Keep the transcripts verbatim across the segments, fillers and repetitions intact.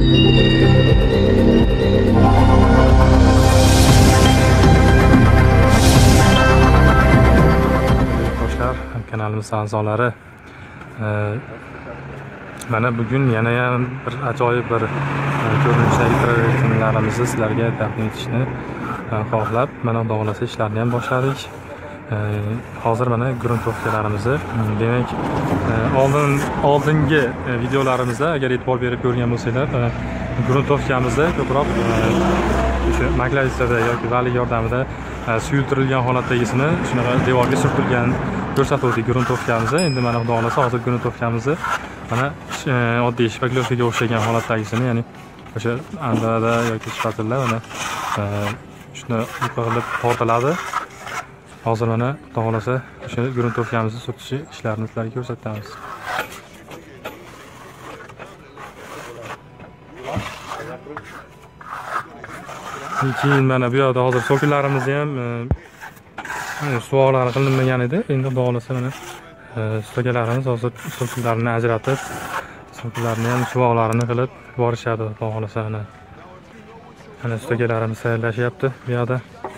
Kanalimiz a'zolari, mana bugun yana ham bir ajoyib bir ko'rinishdagi proyektlarimizni sizlarga taqdim etishni xohlab, mana xudo xolasa ishlarni ham boshladik. Hozir mana gruntovkalarimizni, demak, oldin oldingi videolarimizda agar e'tibor berib ko'rgan bo'lsanglar, gruntovkamizda ko'proq o'sha maglajistada yoki valik yordamida suyultirilgan holatdagisini shunaqa devorga surtilgan ko'rsatuvdik gruntovkamizni. Endi mana xudo xolasa hozir gruntovkamizni mana oddiy shpaklovkaga o'xshagan holatdagisini, ya'ni o'sha andada yoki shpatilla mana shuni qilib tortiladi. Hozir mana xudo xolasa o'sha gruntovkamizni surtish ishlarini sizlarga ko'rsatamiz. Keyin mana bu yerda hozir so'killarimizni ham suvoqlari qilinmagan edi. Endi xudo xolasa mana stokalarimiz hozir so'killarni ajratib, so'killarni ham suvoqlarini qilib borishadi xudo xolasa. Mana mana stokalarimiz tayyorlashyapti bu yerda.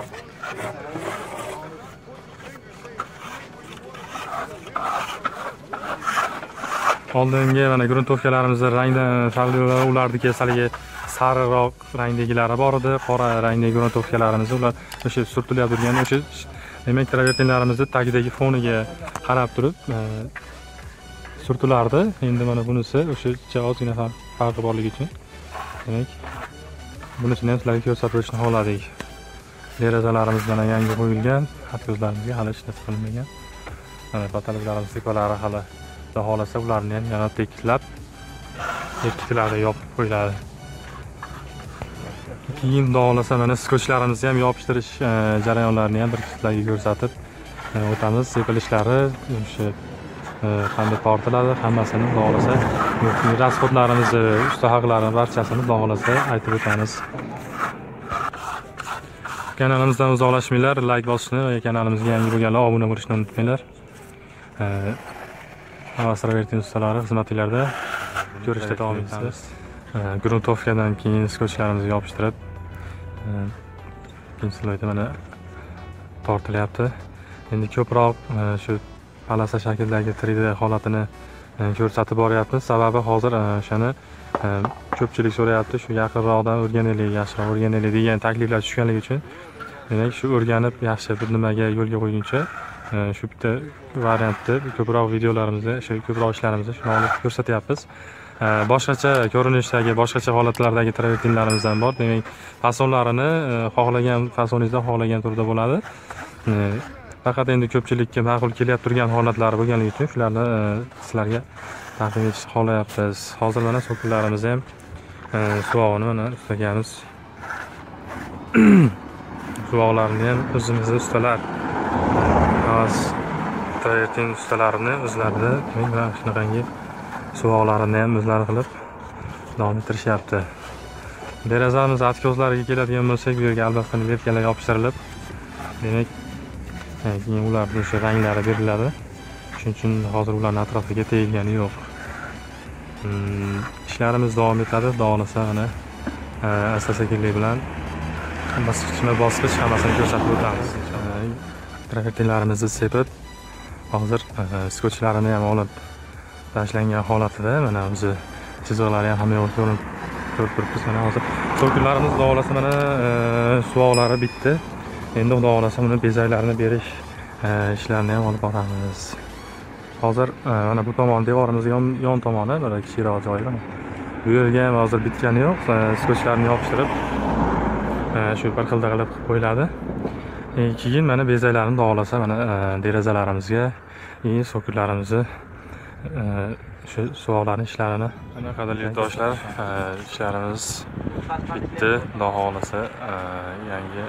Oldingi mana gruntovkalarimizni rangdan farqli, ularniki salga sariqroq rangdagilari bor edi. Qora rangdagi gruntovkalarimiz ular o'sha surtilib turgan o'sha demak travertinlarimizni tagidagi foniga qarab turib surtilardi. Endi mana bunisi o'sha ozgina farqi borligi uchun demak bunisini ham sizlarga ko'rsatib o'tishni xohladik. Derazalarimiz mana yangi qo'yilgan, xatkozlarimizga hali ishlab qilinmagan. Mana patologlarimiz sepalari hali xudo xolasa ularni ham yana tekislab tekisladi, yopib qo'yiladi. Keyin xudo xolasa mana skochlarimizni ham yopishtirish jarayonlarini ham bir sizlarga ko'rsatib o'tamiz. Sepilishlari o'sha qanday tortiladi, hammasini xudo xolasa rasxodlarimizni, usta haqlarini barchasini xudo xolasa aytib o'tamiz. Kanalimizdan uzoqlashmanglar, like bosishni va kanalimizga yangi bo'lganlar obuna bo'lishni unutmanglar. Travertin ustalari xizmatlarda ko'rishda davom etamiz. Gruntovkadan keyin skochlarimizni yopishtirib, ikkinchi slojda mana tortilyapti. Endi ko'proq shu palasa shaklidagi tri D holatini ko'rsatib boryapmiz. Sababi hozir o'shani ko'pchilik so'rayapti, shu yaqinroqdan o'rganaylik, yaxshiroq o'rganaylik degan takliflar tushganligi uchun, demak shu o'rganib yaxshi bir nimaga yo'lga qo'yguncha shu bitta variantda ko'proq videolarimizda, shu ko'proq ishlarimizda shuni olib ko'rsatyapmiz. Boshqacha ko'rinishdagi, boshqacha holatlardagi travertinlarimizdan bor. Demak, fasonlarini xohlagan fasoningizda, xohlagan turda bo'ladi. Faqat endi ko'pchilikka ma'qul kelyapti turgan holatlari bo'lganligi uchun shularni sizlarga taqdim etishni xohlayapmiz. Hozir mana so'killarimiz ham suvog'ini mana ustagamiz suvoqlarini ham o'zimizning ustalar travertin ustalarini o'zlarida mana shunaqangi suvoqlarini ham o'zlari qilib davom ettirishyapti. Derazamiz atkozlariga keladigan bo'lsak, bu yerga albatta vertkalar yopishtirilib, demak keyin ularning o'sha ranglari beriladi. Shuning uchun hozir ularning atrofiga tegilgani yo'q. Ishlarimiz davom etadi. Xudo xolasa mana asta-sekinlik bilan bosqichma-bosqich hammasini ko'rsatib o'tamiz. Travertinlarimizni sepib, hozir skotchlarini ham olib tashlangan holatida mana o'zi chiziqlari ham hamma yoqda ko'rinib turibmiz. Mana hozir so'killarimiz xudo xolasa mana suvoqlari bitdi. Endi xudo xolasa buni bezaklarini berish ishlarini ham olib boramiz. Hozir mana bu tomon devorimiz yon yon tomoni bir kichikroq joyi bor. Bu yerga ham hozir bitgani yo'q. Skochlarni yopishtirib shu bir xilda qilib qo'yiladi. Keyin mana bezaklarni xudo xolasa mana derazalarimizga, so'killarimizni shu suvoqlarning ishlarini mana qadrli yurtdoshlar, ishlarimiz bitdi. Xudo xolasa yangi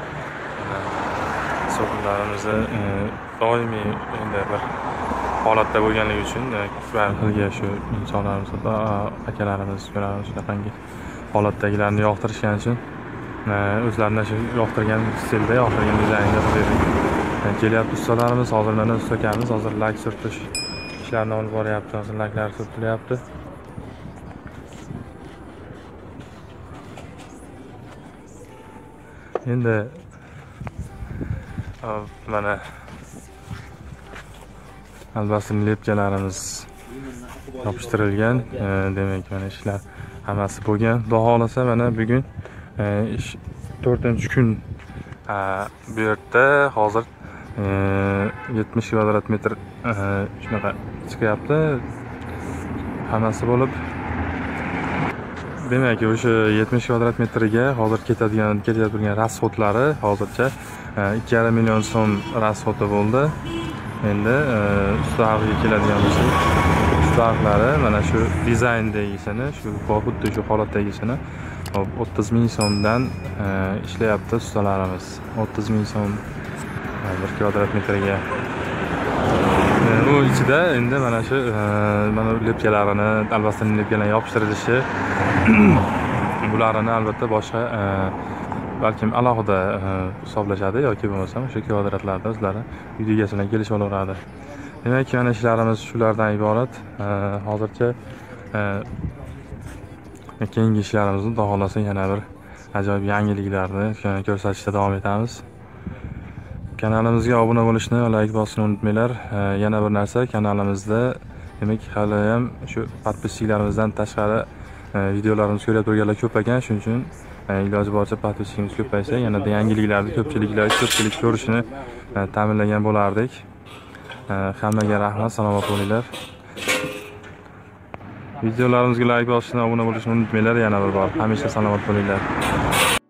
so'killarimizni doimiy endi bir holatda bo'lganligi uchun har xilga shu insonlarimiz, akalarimiz, ukalarimiz shunaqangi holatdagilarni yoqtirishgani uchun o'zlarini shu yoqtirgan stilda, yoqtirgan dizaynda kelyapti ustalarimiz. Hozir mana ustakamiz hozir lak surtish ishlarini olib boryapti. Hozir laklar surtilyapti. Endi mana albasini lepkalarimiz yopishtirilgan. Demak, mana ishlar hammasi bo'lgan. Xudo xolasa mana bugun ish to'rtinchi kun bu yerda hozir yetmish kvadrat metr shunaqa chiqyapti. Hammasi bo'lib, demak, o'sha yetmish kvadrat metrga hozir ketadigan ketib turgan rasxodlari hozircha ikki yarim million so'm rasxodi bo'ldi. Endi ustaxga keladigan bo'lsak, ustaxlari mana shu dizayndagisini, shu xuddi shu holatdagisini o'ttiz ming so'mdan ishlayapti ustalarimiz. o'ttiz ming so'm bir kvadrat metrga. Bu ichida endi mana shu mana lepkalarini, albasini lepkalarini yopishtirilishi, bularni albatta boshqa balkim alohida hisoblashadi yoki bo'lmasam o'sha kvadratlarda o'zlari uy egasi bilan kelishib olaveradi. Demak, mana ishlarimiz shulardan iborat. Hozircha keyingi ishlarimizni Xudo xolasa yana bir ajoyib yangiliklarni ko'rsatishda davom etamiz. Kanalimizga obuna bo'lishni, like bosishni unutmanglar. Yana bir narsa, kanalimizda demak hali ham shu podpischikalarimizdan tashqari videolarimizni ko'rib turganlar ko'p ekan. Shuning uchun iloji boricha podpischikimiz ko'paysa, yanada yangiliklarni ko'pchiliklar ko'pchilik ko'rishini ta'minlagan bo'lardik. Hammaga rahmat, salomat bo'linglar. Videolarimizga like bosishni, obuna bo'lishni unutmanglar. Yana bir bor hamisha salomat bo'linglar.